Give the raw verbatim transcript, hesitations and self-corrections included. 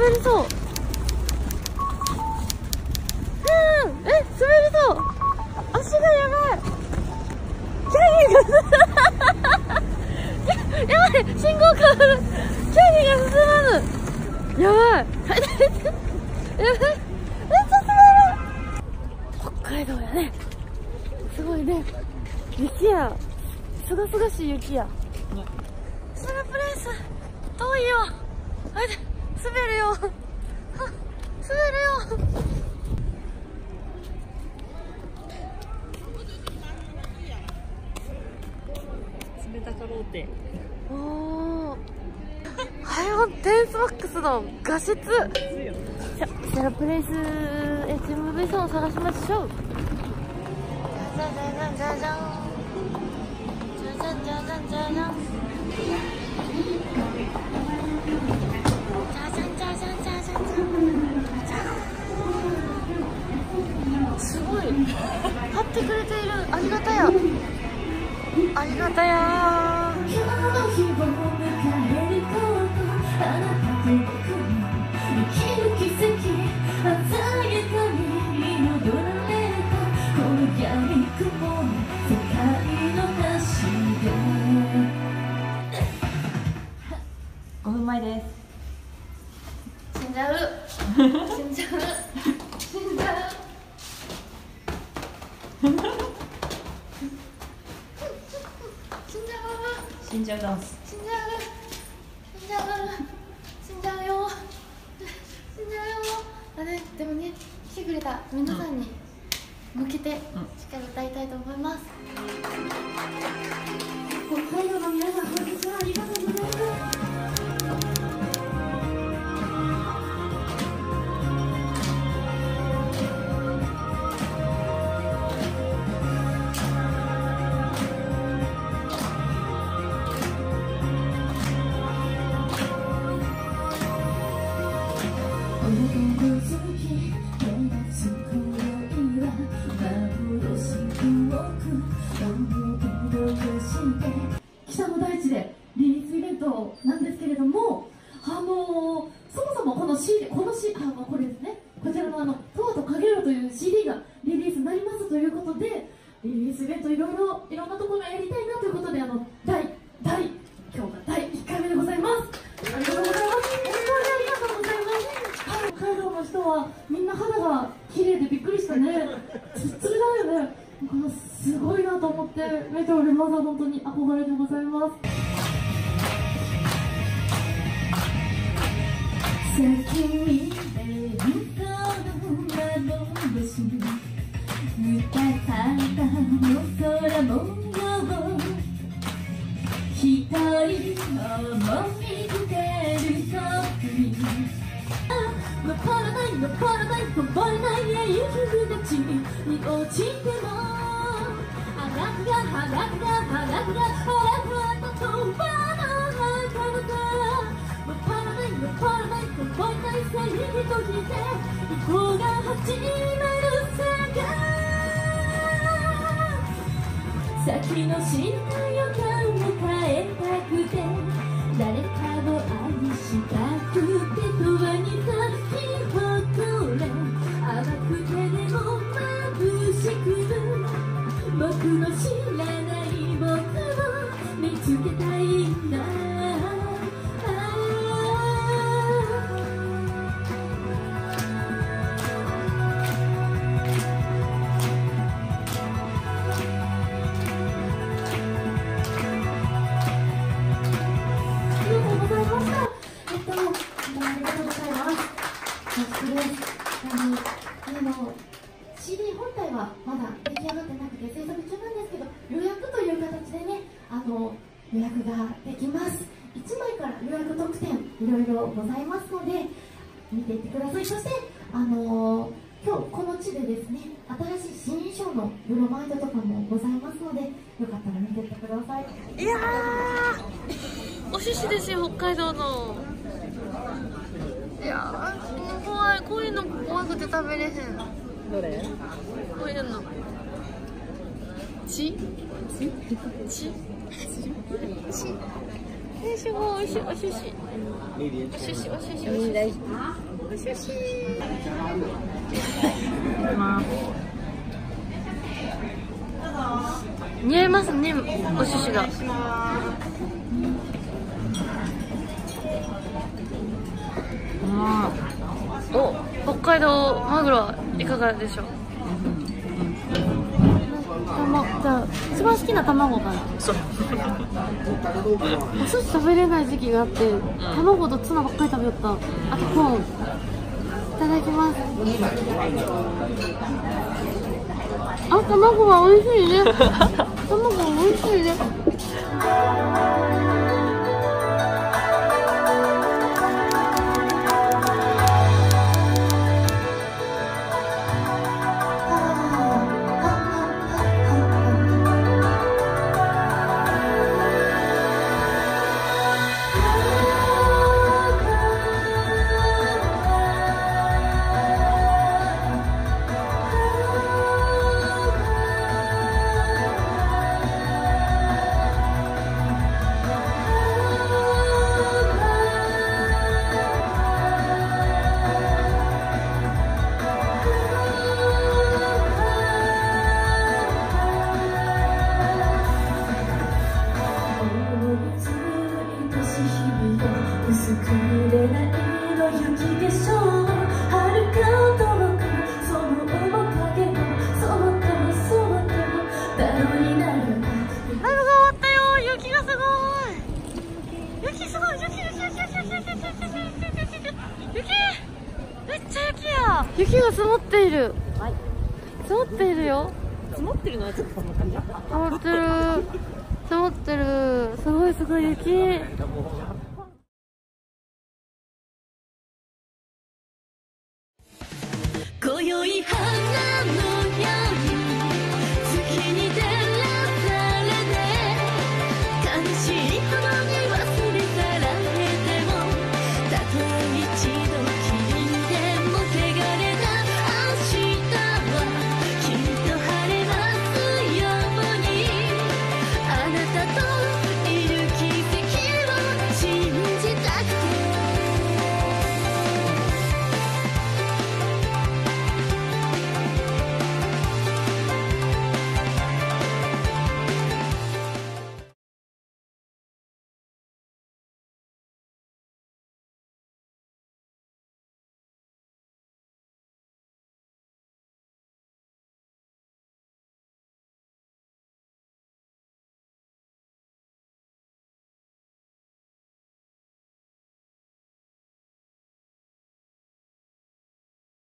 滑りそう。うん、え、滑りそう。足がやばい。キャリーがやばい、信号変わる。キャリーが進まぬ。やばい。やばい。めっちゃ滑る。北海道やね。すごいね。雪や。すがすがしい雪や。スルプレイス遠いよ。あれ滑るよ。滑るよ。 冷たかろうて。 おお。ハイオンテンスマックスの画質。じゃ、スルプレイス エイチエムブイ さんを探しましょう。じゃじゃじゃじゃじゃん。じゃじゃじゃじゃじゃじゃん。すごい貼ってくれている。ありがたや、ありがたや。 ごふんまえです。 死んじゃう死んじゃう死んじゃう死んじゃうダンス。 死んじゃう死んじゃう死んじゃうよ死んじゃうよ。あれでもね、来てくれた皆さんに向けてしっかり歌いたいと思います。北海道の皆さん、本日はありがとうございます。北の大地でリリースイベントなんですけれども、あのー、そもそもこの シーディー、この シーディー、あ、これですね、こちらのあの「トワとかげろう」という シーディー がリリースになりますということで、リリースイベントいろいろいろんなところやりたいなということで、あの第第今日がだいいっかいめでございます。ありがとうございます。本当にありがとうございます。はい、北海道の人はみんな肌が綺麗でびっくりしたね。ツルツルだよね。すごいなと思って見ております。本当に憧れでございます。先に出るその幻見たかったの空模様、一人思いつけるそぶり、残らない残らないこぼれない雪たちに落ちても、あなたがあなたがあなたがあなたと飛ばなかった残らない残らないこぼれないさ息と引いて移行が始めるさ先の知らない予感を変えたくて、誰かを愛したくて永遠に咲き誇れ、甘くてでも眩しく僕の知らない僕を見つけたいんだ。シーディー 本体はまだ出来上がってなくて制作中なんですけど、予約という形でね、あの予約ができます。いちまいから予約特典いろいろございますので見ていってください。そしてあの今日この地でですね、新しい新衣装のブロマイドとかもございますので、よかったら見ていってください。いやー、お寿司ですよ、北海道の。いやー、怖い、こういうの怖くて食べれへん。 どれ？ こういうの血？血？血？血？ え、すごい、おし、おしし。おしし、おしし、おしし。おしし。まあ。似合いますね、おししが。まあ。お、北海道マグロはいかがでしょう。じゃあ一番好きな卵かな。そうお寿司食べれない時期があって、うん、卵とツナばっかり食べよった。あとコーン。いただきます。あ、卵は美味しいね。卵は美味しいね。雪が積もっている。はい。積もっているよ。積もってるのはちょっと積もってる。積もってる。積もってる。すごいすごい雪。